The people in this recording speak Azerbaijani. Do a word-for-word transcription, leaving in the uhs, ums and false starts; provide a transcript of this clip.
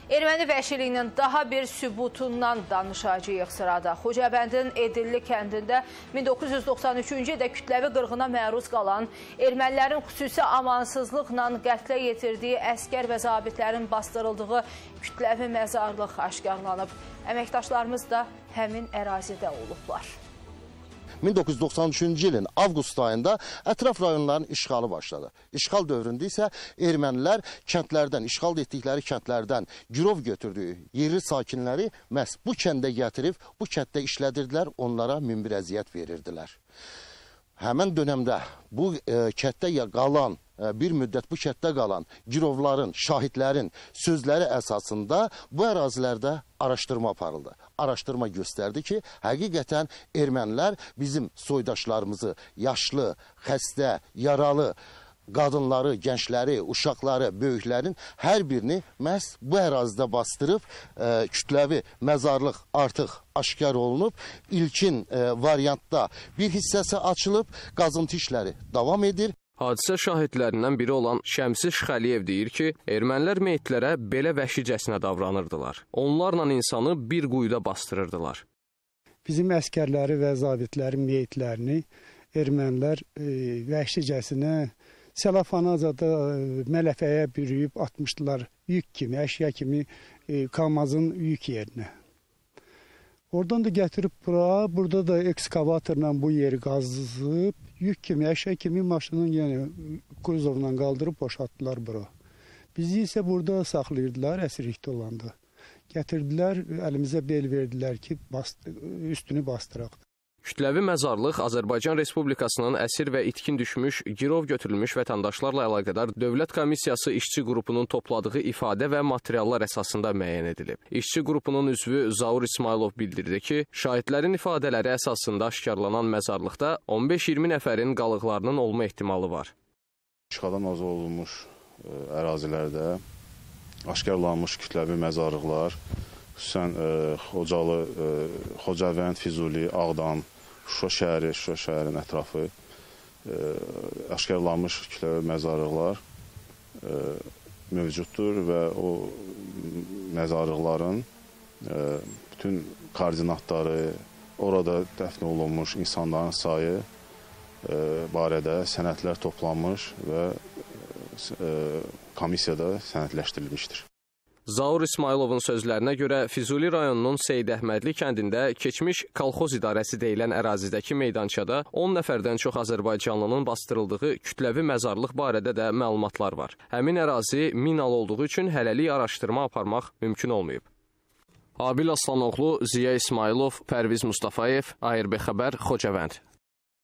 Erməni vəhşiliyinin daha bir sübutundan danışacağıq sırada. Xocavəndin Edilli kəndində min doqquz yüz doxsan üçüncü ildə kütləvi qırğına məruz qalan, ermənilərin xüsusi amansızlıqla qətlə yetirdiyi əskər və zabitlərin bastırıldığı kütləvi məzarlıq aşkarlanıb. Əməkdaşlarımız da həmin ərazidə olublar. min doqquz yüz doxsan üçüncü ilin avqust ayında ətraf rayonların işğalı başladı. İşğal dövründə isə ermənilər kəndlərdən, işğal etdikləri kəndlərdən girov götürdüyü yerli sakinləri məhz bu kəndə gətirib, bu kənddə işlədirdilər, onlara minbir əziyyət verirdilər. Həmən dönəmdə bu e, kənddə qalan, e, bir müddət bu kənddə qalan girovların, şahidlərin sözləri əsasında bu ərazilərdə araşdırma aparıldı. Araşdırma göstərdi ki, həqiqətən ermənilər bizim soydaşlarımızı, yaşlı, xəstə, yaralı, qadınları, gəncləri, uşaqları, böyüklərin hər birini məhz bu ərazidə bastırıb, e, kütləvi məzarlıq artıq aşkar olunub. İlkin e, variantda bir hissəsi açılıb, qazıntı işləri davam edir. Hadisə şahidlərindən biri olan Şəmsi Şıxəliyev deyir ki, ermənilər meyitlərə belə vəhşicəsinə davranırdılar. Onlarla insanı bir quyuda bastırırdılar. Bizim əskərləri və zabitlərin meyitlərini ermənilər e, vəhşicəsinə selafanaca mələfəyə bürüyüb atmışdılar yük kimi, əşya kimi e, Kamazın yük yerinə. Oradan da gətirib bura, burada da ekskavatorla bu yeri qazıb, yük kimi, əşya kimi maşının yəni kuzovla qaldırıb boşaltdılar bura. Bizi isə burada saxlayırdılar, əsirlikdə olanda. Gətirdilər, əlimizə bel verdilər ki, bast üstünü bastıraq. Kütləvi məzarlıq Azərbaycan Respublikasının əsir və itkin düşmüş, girov götürülmüş vətəndaşlarla əlaqədar Dövlət Komissiyası işçi qrupunun topladığı ifadə və materiallar əsasında müəyyən edilib. İşçi qrupunun üzvü Zaur İsmailov bildirdi ki, şahidlərin ifadələri əsasında aşkarlanan məzarlıqda on beş iyirmi nəfərin qalıqlarının olma ehtimalı var. İşğaldan azad olunmuş ərazilərdə aşkarlanmış kütləvi məzarlıqlar, xüsusən Xocalı, Xocavənd, Füzuli, Ağdam, Şuşa şəhəri, Şuşa şəhərin ətrafı aşkarlanmış kütləvi məzarlıqlar mövcuddur və o məzarlıqların bütün koordinatları, orada dəfn olunmuş insanların sayı barədə sənədlər toplanmış və komissiyada sənədləşdirilmişdir. Zaur İsmailovun sözlərinə görə Füzuli rayonunun Seyid Əhmədli kəndində keçmiş kolxoz idarəsi deyilən ərazidəki meydançada on nəfərdən çox azərbaycanlının bastırıldığı kütləvi məzarlıq barədə də məlumatlar var. Həmin ərazi minalı olduğu üçün hələlik araşdırma aparmaq mümkün olmayıb. Abil Aslanoğlu, Ziya İsmailov, Pərviz Mustafayev, A R B Xəbər, Xocavənd.